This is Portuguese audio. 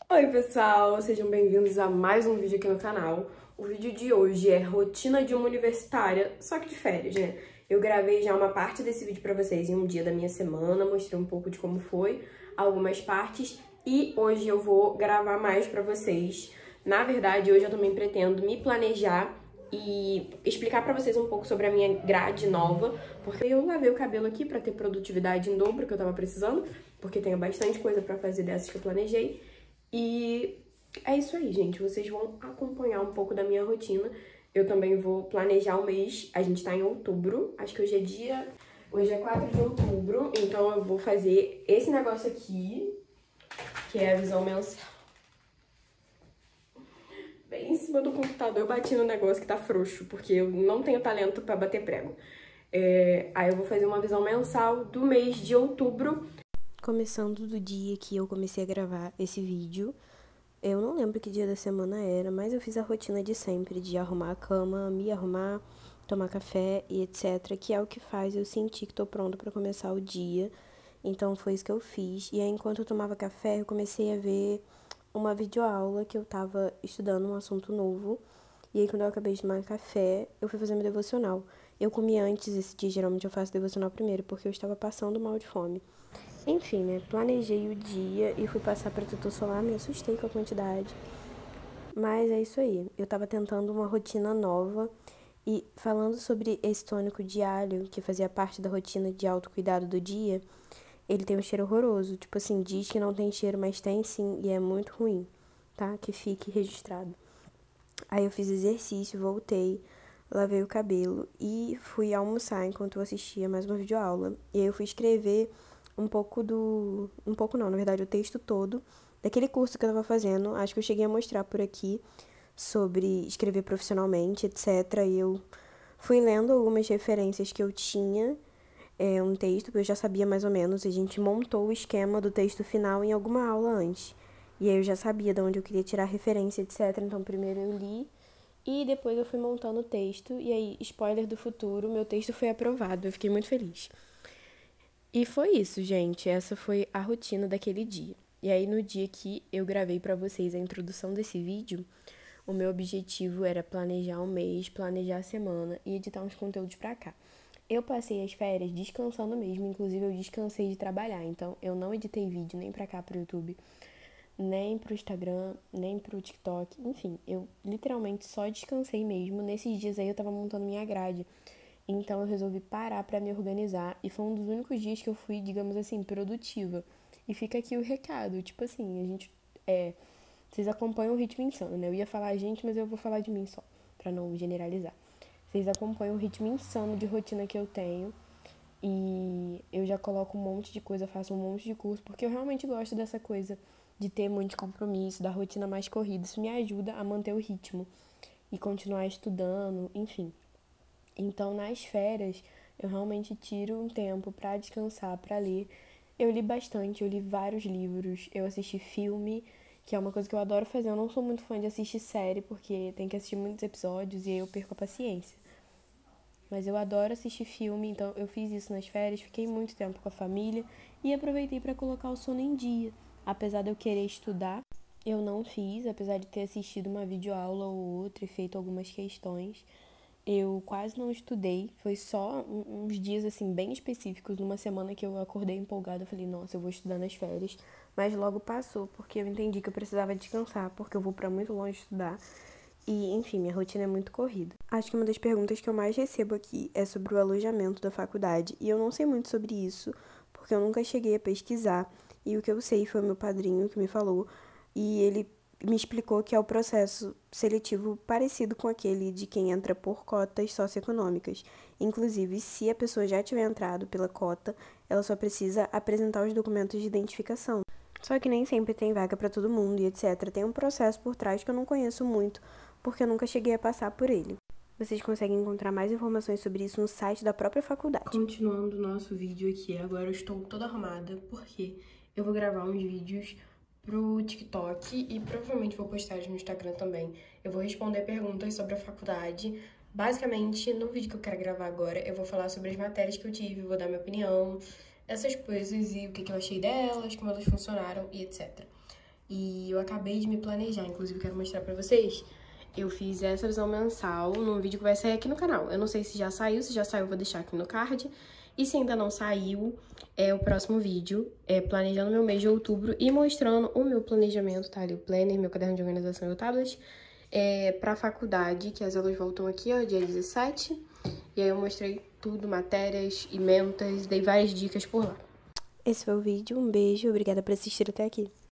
Oi pessoal, sejam bem-vindos a mais um vídeo aqui no canal. O vídeo de hoje é rotina de uma universitária, só que de férias, né? Eu gravei já uma parte desse vídeo pra vocês em um dia da minha semana, mostrei um pouco de como foi, algumas partes, e hoje eu vou gravar mais pra vocês. Na verdade, hoje eu também pretendo me planejar e explicar pra vocês um pouco sobre a minha grade nova, porque eu lavei o cabelo aqui pra ter produtividade em dobro que eu tava precisando, porque tenho bastante coisa pra fazer dessas que eu planejei. E é isso aí, gente. Vocês vão acompanhar um pouco da minha rotina. Eu também vou planejar o mês. A gente tá em outubro. Acho que hoje é 4 de outubro. Então eu vou fazer esse negócio aqui, que é a visão mensal. Bem em cima do computador eu bati no negócio que tá frouxo, porque eu não tenho talento pra bater prego. Aí eu vou fazer uma visão mensal do mês de outubro. Começando do dia que eu comecei a gravar esse vídeo, eu não lembro que dia da semana era, mas eu fiz a rotina de sempre, de arrumar a cama, me arrumar, tomar café e etc, que é o que faz eu sentir que tô pronta pra começar o dia. Então foi isso que eu fiz. E aí, enquanto eu tomava café, eu comecei a ver uma videoaula que eu tava estudando um assunto novo. E aí, quando eu acabei de tomar café, eu fui fazer meu devocional. Eu comi antes esse dia, geralmente eu faço devocional primeiro, porque eu estava passando mal de fome. Enfim, né, planejei o dia e fui passar protetor solar, me assustei com a quantidade. Mas é isso aí, eu tava tentando uma rotina nova e falando sobre esse tônico de alho, que fazia parte da rotina de autocuidado do dia, ele tem um cheiro horroroso. Tipo assim, diz que não tem cheiro, mas tem sim, e é muito ruim, tá? Que fique registrado. Aí eu fiz exercício, voltei, lavei o cabelo e fui almoçar enquanto eu assistia mais uma videoaula. E aí eu fui escrever um pouco não, na verdade, o texto todo daquele curso que eu tava fazendo. Acho que eu cheguei a mostrar por aqui sobre escrever profissionalmente, etc. E eu fui lendo algumas referências que eu tinha, um texto que eu já sabia mais ou menos. A gente montou o esquema do texto final em alguma aula antes. E aí eu já sabia de onde eu queria tirar referência, etc. Então primeiro eu li e depois eu fui montando o texto. E aí, spoiler do futuro, meu texto foi aprovado. Eu fiquei muito feliz. E foi isso, gente. Essa foi a rotina daquele dia. E aí, no dia que eu gravei pra vocês a introdução desse vídeo, o meu objetivo era planejar um mês, planejar a semana e editar uns conteúdos pra cá. Eu passei as férias descansando mesmo, inclusive eu descansei de trabalhar, então eu não editei vídeo nem pra cá pro YouTube, nem pro Instagram, nem pro TikTok, enfim, eu literalmente só descansei mesmo. Nesses dias aí eu tava montando minha grade. Então eu resolvi parar pra me organizar e foi um dos únicos dias que eu fui, digamos assim, produtiva. E fica aqui o recado, tipo assim, a gente vocês acompanham o Ritmo Insano, né? Eu ia falar a gente, mas eu vou falar de mim só, pra não generalizar. Vocês acompanham o ritmo insano de rotina que eu tenho e eu já coloco um monte de coisa, faço um monte de curso, porque eu realmente gosto dessa coisa de ter muito compromisso, da rotina mais corrida. Isso me ajuda a manter o ritmo e continuar estudando, enfim. Então, nas férias, eu realmente tiro um tempo pra descansar, pra ler. Eu li bastante, eu li vários livros, eu assisti filme, que é uma coisa que eu adoro fazer. Eu não sou muito fã de assistir série, porque tem que assistir muitos episódios e aí eu perco a paciência. Mas eu adoro assistir filme, então eu fiz isso nas férias, fiquei muito tempo com a família e aproveitei pra colocar o sono em dia. Apesar de eu querer estudar, eu não fiz, apesar de ter assistido uma videoaula ou outra e feito algumas questões. Eu quase não estudei, foi só uns dias assim bem específicos, numa semana que eu acordei empolgada, eu falei, nossa, eu vou estudar nas férias, mas logo passou, porque eu entendi que eu precisava descansar, porque eu vou pra muito longe estudar, e enfim, minha rotina é muito corrida. Acho que uma das perguntas que eu mais recebo aqui é sobre o alojamento da faculdade, e eu não sei muito sobre isso, porque eu nunca cheguei a pesquisar, e o que eu sei foi o meu padrinho que me falou, e ele me explicou que é o processo seletivo parecido com aquele de quem entra por cotas socioeconômicas. Inclusive, se a pessoa já tiver entrado pela cota, ela só precisa apresentar os documentos de identificação. Só que nem sempre tem vaga para todo mundo e etc. Tem um processo por trás que eu não conheço muito, porque eu nunca cheguei a passar por ele. Vocês conseguem encontrar mais informações sobre isso no site da própria faculdade. Continuando o nosso vídeo aqui, agora eu estou toda arrumada, porque eu vou gravar uns vídeos pro TikTok e provavelmente vou postar no Instagram também. Eu vou responder perguntas sobre a faculdade. Basicamente, no vídeo que eu quero gravar agora, eu vou falar sobre as matérias que eu tive, vou dar minha opinião, essas coisas e o que eu achei delas, como elas funcionaram e etc. E eu acabei de me planejar, inclusive quero mostrar pra vocês. Eu fiz essa visão mensal num vídeo que vai sair aqui no canal. Eu não sei se já saiu eu vou deixar aqui no card. E se ainda não saiu, o próximo vídeo planejando meu mês de outubro e mostrando o meu planejamento, tá? Ali o planner, meu caderno de organização e o tablet. Pra faculdade, que as aulas voltam aqui, ó, dia 17. E aí eu mostrei tudo, matérias, ementas, dei várias dicas por lá. Esse foi o vídeo, um beijo, obrigada por assistir até aqui.